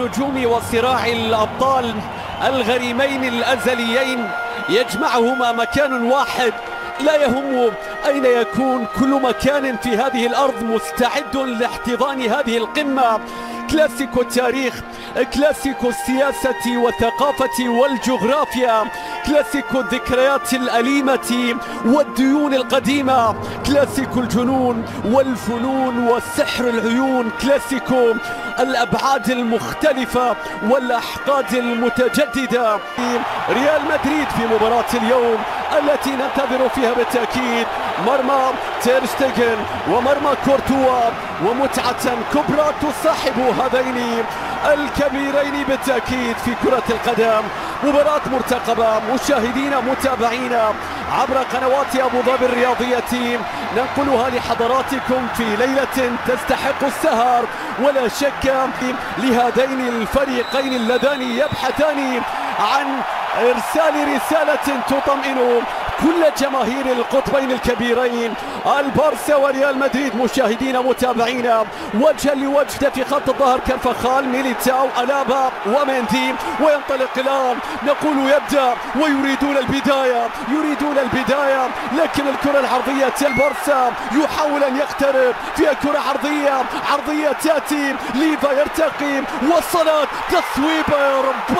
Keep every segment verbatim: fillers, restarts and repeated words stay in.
النجوم وصراع الأبطال الغريمين الأزليين يجمعهما مكان واحد. لا يهم أين يكون، كل مكان في هذه الأرض مستعد لاحتضان هذه القمة. كلاسيكو التاريخ، كلاسيكو السياسة والثقافة والجغرافيا، كلاسيكو الذكريات الأليمة والديون القديمة، كلاسيكو الجنون والفنون والسحر العيون، كلاسيكو الأبعاد المختلفة والأحقاد المتجددة. ريال مدريد في مباراة اليوم التي ننتظر فيها بالتأكيد مرمى تير شتيغن ومرمى كورتوا، ومتعة كبرى تصاحب هذين الكبيرين بالتأكيد في كرة القدم. مباراة مرتقبة مشاهدين متابعين عبر قنوات أبو ظبي الرياضية، ننقلها لحضراتكم في ليلة تستحق السهر ولا شك لهذين الفريقين اللذان يبحثان عن إرسال رسالة تطمئن كل جماهير القطبين الكبيرين البارسا وريال مدريد. مشاهدين متابعين وجها لوجه في خط الظهر كارفاخال، ميليتاو، ألابا وميندي، وينطلق الآن نقول يبدأ ويريدون البداية يريدون البداية لكن الكرة العرضية البارسا يحاول أن يقترب فيها كرة عرضية عرضية تأتي، ليفا يرتقي، وصلت تصويبة يا رب،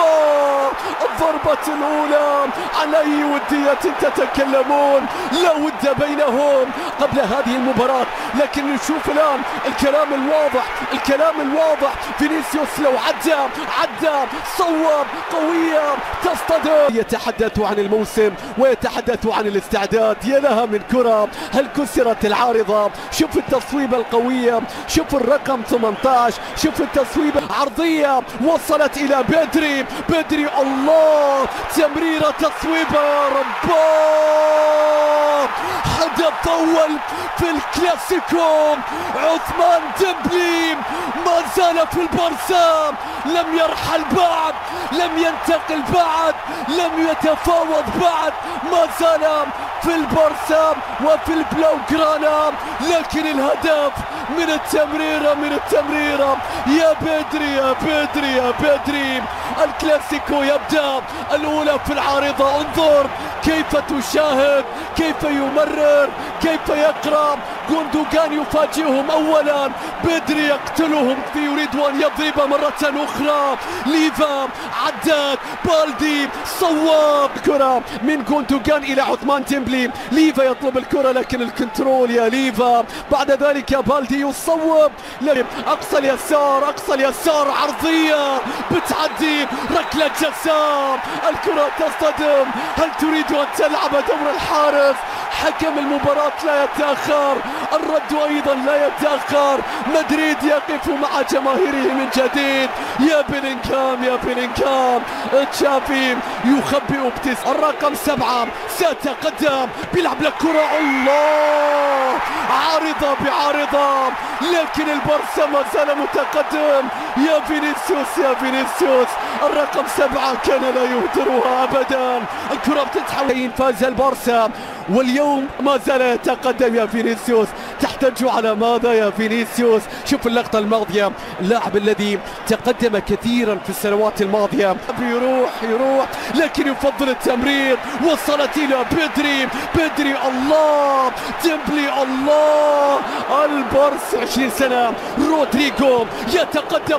الضربة الأولى عن أي ودية تتكلمون، لا ود بينهم قبل هذه المباراة. لكن نشوف الآن الكلام الواضح الكلام الواضح فينيسيوس لو عدى عدى صوب، قوية تصطدم. يتحدث عن الموسم ويتحدث عن الاستعداد، يا لها من كرة، هل كسرت العارضة؟ شوف التصويبة القوية، شوف الرقم ثمانية عشر، شوف التصويبة عرضية وصلت إلى بدري بدري، الله، تمريرة تصويبة يا رب، حدث أول في الكلاسيكو. عثمان ديمبلي ما زال في البارسا، لم يرحل بعد، لم ينتقل بعد، لم يتفاوض بعد، ما زال في البارسا وفي البلاوغرانا. لكن الهدف من التمريرة من التمريرة يا بدري يا بدري يا بدري. الكلاسيكو يبدأ، الأولى في العارضة، انظر كيف تشاهد، كيف يمرر، كيف يقرأ. غوندوغان يفاجئهم أولا، بدري يقتلهم، يريد أن يضرب مرة أخرى، ليفا عدت، بالدي صوب، كرة من غوندوغان إلى عثمان ديمبلي، ليفا يطلب الكرة لكن الكنترول يا ليفا، بعد ذلك بالدي يصوب، أقصى اليسار أقصى اليسار، عرضية بتعدي، ركلة جزاء، الكرة تصطدم، هل تريد أن تلعب دور الحارس؟ حكم المباراة لا يتأخر، الرد أيضا لا يتأخر، مدريد يقف مع جماهيره من جديد. يا بلينغهام يا بلينغهام، تشافي يخبئ ابتس، الرقم سبعة سيتقدم، بيلعب لك كرة، الله، عارضة بعارضة، لكن البارسا ما زال متقدم. يا فينيسيوس يا فينيسيوس، الرقم سبعة كان لا يهدرها أبدا، الكرة بتتحول، فاز البارسا واليوم ما زال يتقدم. يا فينيسيوس تحتج على ماذا يا فينيسيوس؟ شوف اللقطة الماضية، اللاعب الذي تقدم كثيرا في السنوات الماضية يروح يروح لكن يفضل التمرير، وصلت إلى بدري بدري، الله، ديمبلي، الله، البارسا عشرين سنة، رودريغو يتقدم،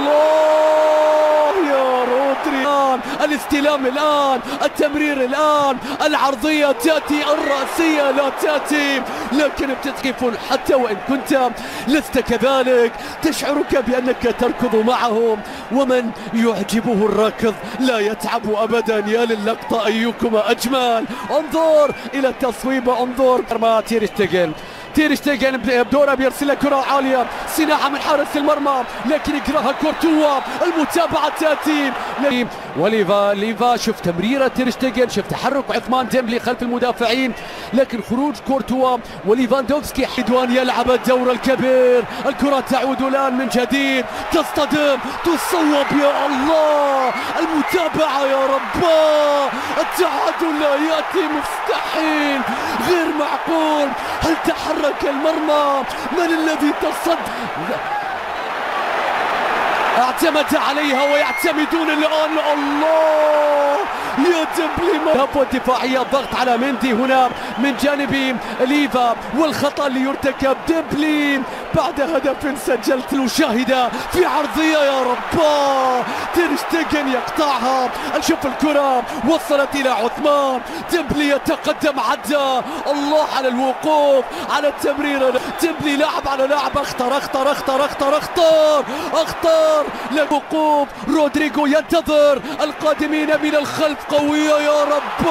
الله يا رودري، الآن الاستلام، الآن التمرير، الآن العرضية تأتي، الرأسية لا تأتي، لكن بتتقف حتى وإن كنت لست كذلك، تشعرك بأنك تركض معهم، ومن يعجبه الركض لا يتعب أبدا. يا للقطة أيكما أجمل، انظر إلى التصويبة، انظر ما تير شتيغن تير شتيغن بدوره بيرسل كرة عالية، صناعة من حارس المرمى لكن يقراها كورتوا، المتابعة تأتي، وليفا ليفا شوف تمريرة تير شتيغن، شوف تحرك عثمان ديمبلي خلف المدافعين، لكن خروج كورتوا وليفاندوفسكي. حدوان يلعب الدور الكبير، الكرة تعود الآن من جديد، تصطدم، تصوب، يا الله، المتابعة يا رب، التعادل لا يأتي، مستحيل، غير معقول، هل تحرك المرمى؟ من الذي تصد؟ اعتمد عليها ويعتمدون الآن. الله يا ديمبلي، هفوة دفاعية، ضغط على مندي هنا من جانب ليفا، والخطأ اللي يرتكب ديمبلي بعد هدف سجلت المشاهدة في عرضية. يا رباه، تير شتيجن يقطعها. نشوف الكرة وصلت إلى عثمان ديمبلي، يتقدم، عدى. الله على الوقوف، على التمرير. ديمبلي لاعب على لاعب، اخطر اخطر اخطر اخطر اخطر اخطر للوقوف. رودريجو ينتظر القادمين من الخلف، قوية. يا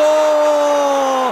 رباه،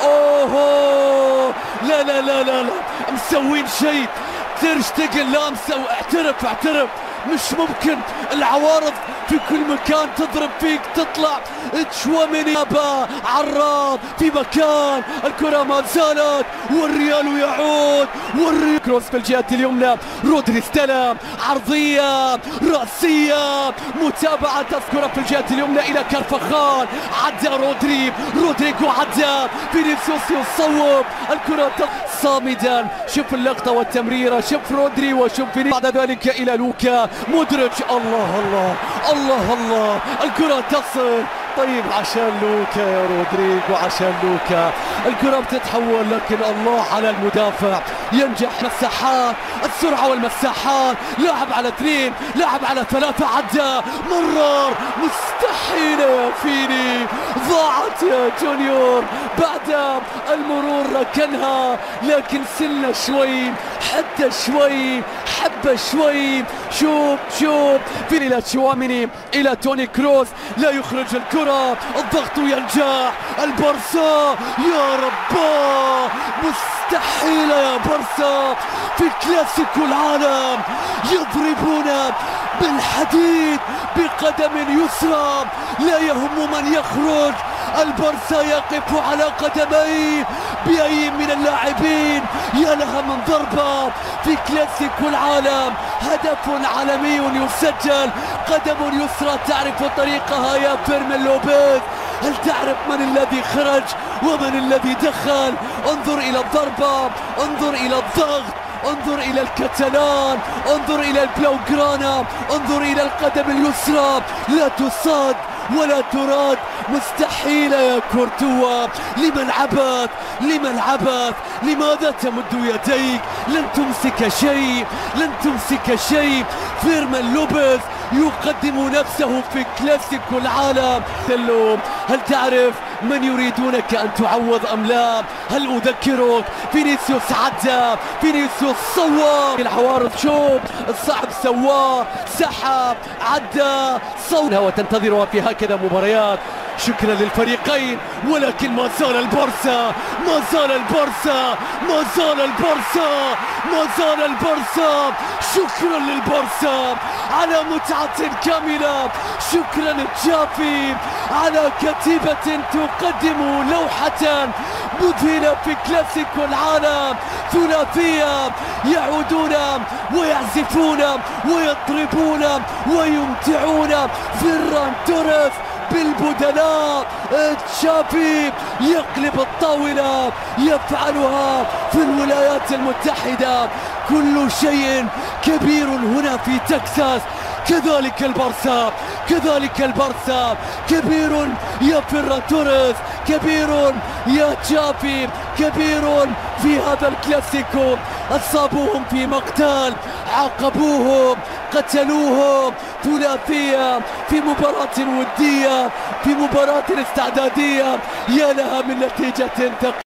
اوه، لا لا لا لا لا، مسوين شيء. تير شتيجن لا مسوي. اعترف اعترف، مش ممكن العوارض في كل مكان تضرب فيك تطلع. تشواميني ابا عراض في مكان، الكرة ما زالت، والريال يعود. والريال كروس في الجهة اليمنى، رودري استلم، عرضية رأسية، متابعة الكرة في الجهة اليمنى إلى كارفخال، عدى رودري، رودريجو عدى، فينيسيوس يصوب الكرة صامدا. شوف اللقطة والتمريرة، شوف رودري وشوف فينيسيوس، بعد ذلك إلى لوكا مودريتش. الله الله الله الله، الكرة تصل. طيب عشان لوكا يا رودريجو، عشان لوكا الكرة بتتحول، لكن الله على المدافع ينجح. مساحات، السرعة والمساحات، لاعب على اثنين، لاعب على ثلاثة، عدى، مرر، مستحيل يا فيني، ضاعت يا جونيور. بعد المرور ركنها، لكن سنة شوي، حتى شوي، حبة شوي. شوف شوف فيني إلى تشواميني، إلى توني كروس، لا يخرج الكرة، الضغط ينجح. البارسا، يا رباه، مستحيل يا بارسا في كلاسيكو العالم يضربون بالحديد بقدم يسرى، لا يهم من يخرج. البارسا يقف على قدميه بأي من اللاعبين. يا لها من ضربة في كلاسيكو العالم، هدف عالمي يسجل، قدم يسرى تعرف طريقها يا فيرمين لوبيز. هل تعرف من الذي خرج ومن الذي دخل؟ انظر إلى الضربة، انظر إلى الضغط، انظر إلى الكتالان، انظر إلى البلوغرانا، انظر إلى القدم اليسرى، لا تصاد ولا تراد. مستحيل يا كورتوا، لمن عبث، لمن عبث، لماذا تمد يديك؟ لن تمسك شيء، لن تمسك شيء. فيرمين لوبيز يقدم نفسه في كلاسيكو العالم. هل تعرف من يريدونك أن تعوض أم لا؟ هل أذكرك؟ فينيسيوس عدى، فينيسيوس صوب العوارض، شوف الصعب سواه، سحب، عدى، صونا، وتنتظرها في هكذا مباريات. شكرا للفريقين، ولكن ما زال البارسا، ما زال البارسا، ما زال البارسا، ما زال البارسا. شكرا للبارسا على متعة كاملة، شكرا تشافي على كتيبة تقدم لوحة مذهلة في كلاسيكو العالم. ثلاثية يعودون ويعزفون ويطربون ويمتعون. فيران توريس بالبدلاء، تشافي يقلب الطاولة، يفعلها في الولايات المتحدة. كل شيء كبير هنا في تكساس، كذلك البارسا، كذلك البارسا. كبير يا فيران توريس، كبير يا تشافي، كبير في هذا الكلاسيكو. أصابوهم في مقتل، عاقبوهم، قتلوهم. ثلاثية في مباراة ودية، في مباراة استعدادية، يا لها من نتيجة.